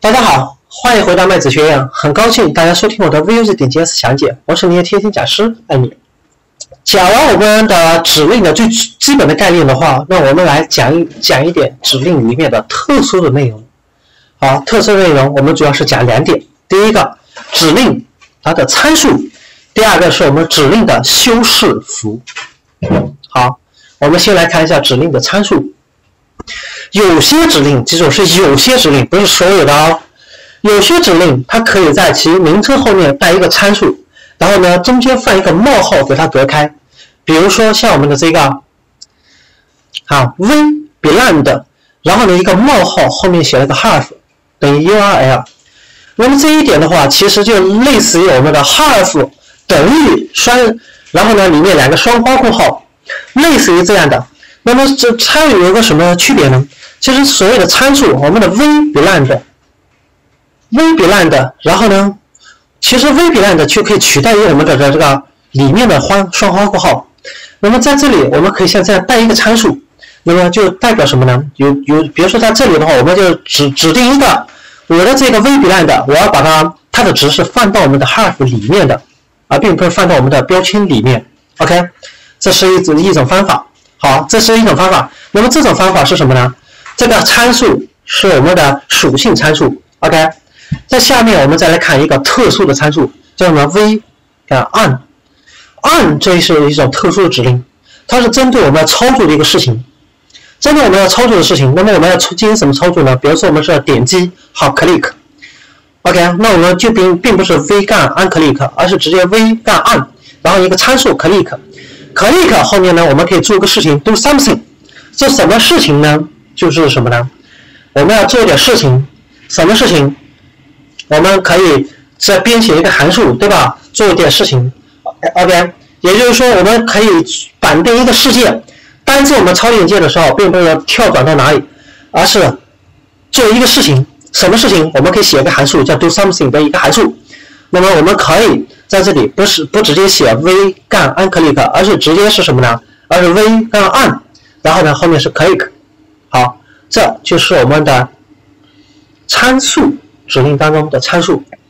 大家好，欢迎回到麦子学院，很高兴大家收听我的 VUG 点 JS 详解，我是你的贴心讲师艾米。讲完我们的指令的最基本的概念的话，那我们来讲一点指令里面的特殊的内容。好，特殊内容我们主要是讲两点，第一个指令它的参数，第二个是我们指令的修饰符。好，我们先来看一下指令的参数。有些指令，记住是有些指令，不是所有的哦。有些指令它可以在其名称后面带一个参数，然后呢中间放一个冒号给它隔开。比如说像我们的这个v_bland， 然后呢一个冒号后面写了个 half 等于 URL。那么这一点的话，其实就类似于我们的 half 等于然后呢里面两个双括号，类似于这样的。那么这它有一个什么区别呢？其实所谓的参数，我们的 v_bland， 然后呢，其实 v_bland 就可以取代于我们的这个里面的双括号。那么在这里我们可以像这样带一个参数，那么就代表什么呢？比如说在这里的话，我们就指定一个我的这个 v_bland， 我要把它的值是放到我们的 half 里面的，而并不是放到我们的标签里面。OK， 这是一种方法。好，这是一种方法。那么这种方法是什么呢？这个参数是我们的属性参数。OK， 在下面我们再来看一个特殊的参数，叫什么 v_on。on 这是一种特殊的指令，它是针对我们要操作的一个事情。针对我们要操作的事情，那么我们要进行什么操作呢？比如说我们是点击好 click。OK， 那我们就并不是 v_on_click， 而是直接 v_on， 然后一个参数 click。click 后面呢，我们可以做一个事情 do something。这什么事情呢？就是什么呢？我们要做一点事情。什么事情？我们可以再编写一个函数，对吧？做一点事情。OK， 也就是说，我们可以绑定一个事件。单次我们超链接的时候，并不是要跳转到哪里，而是做一个事情。什么事情？我们可以写一个函数，叫 do something 的一个函数。那么我们可以在这里不直接写 v_on_click， 而是直接是什么呢？而是 v_on， 然后呢后面是 click。好，这就是我们的参数指令当中的参数。